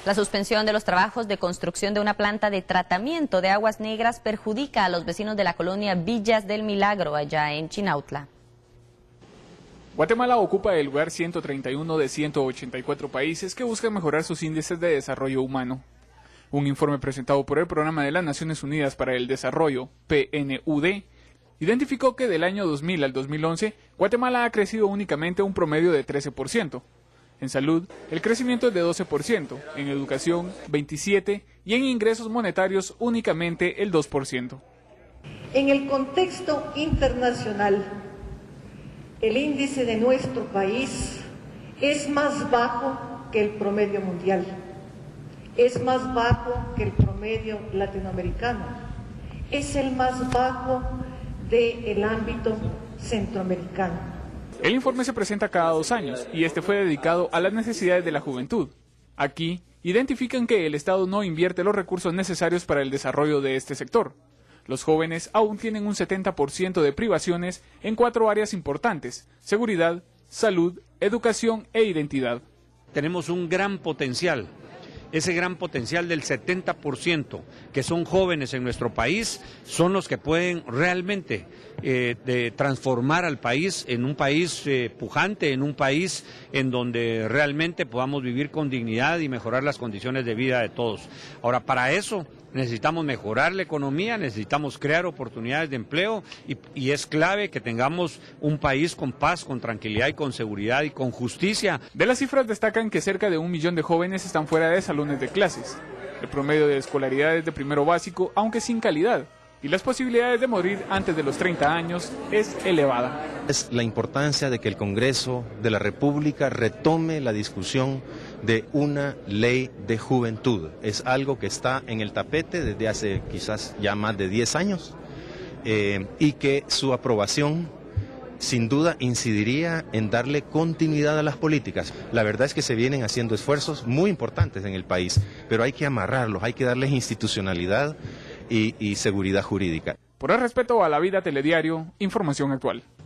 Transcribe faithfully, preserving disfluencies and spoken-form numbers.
La suspensión de los trabajos de construcción de una planta de tratamiento de aguas negras perjudica a los vecinos de la colonia Villas del Milagro, allá en Chinautla. Guatemala ocupa el lugar ciento treinta y uno de ciento ochenta y cuatro países que buscan mejorar sus índices de desarrollo humano. Un informe presentado por el Programa de las Naciones Unidas para el Desarrollo, P N U D, identificó que del año dos mil al dos mil once, Guatemala ha crecido únicamente un promedio de trece por ciento. En salud, el crecimiento es de doce por ciento, en educación, veintisiete por ciento y en ingresos monetarios únicamente el dos por ciento. En el contexto internacional, el índice de nuestro país es más bajo que el promedio mundial, es más bajo que el promedio latinoamericano, es el más bajo del ámbito centroamericano. El informe se presenta cada dos años y este fue dedicado a las necesidades de la juventud. Aquí identifican que el Estado no invierte los recursos necesarios para el desarrollo de este sector. Los jóvenes aún tienen un setenta por ciento de privaciones en cuatro áreas importantes: seguridad, salud, educación e identidad. Tenemos un gran potencial. Ese gran potencial del setenta por ciento que son jóvenes en nuestro país son los que pueden realmente eh, de transformar al país en un país eh, pujante, en un país en donde realmente podamos vivir con dignidad y mejorar las condiciones de vida de todos. Ahora, para eso necesitamos mejorar la economía, necesitamos crear oportunidades de empleo y, y es clave que tengamos un país con paz, con tranquilidad y con seguridad y con justicia. De las cifras destacan que cerca de un millón de jóvenes están fuera de salones de clases. El promedio de escolaridad es de primero básico, aunque sin calidad, y las posibilidades de morir antes de los treinta años es elevada. Es la importancia de que el Congreso de la República retome la discusión de una ley de juventud. Es algo que está en el tapete desde hace quizás ya más de diez años eh, y que su aprobación sin duda incidiría en darle continuidad a las políticas. La verdad es que se vienen haciendo esfuerzos muy importantes en el país, pero hay que amarrarlos, hay que darles institucionalidad y, y seguridad jurídica. Por el respeto a la vida, Telediario, información actual.